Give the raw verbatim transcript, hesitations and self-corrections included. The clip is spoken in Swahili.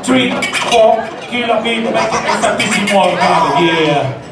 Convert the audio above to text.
three, four kilometers, make it extra busy more, yeah.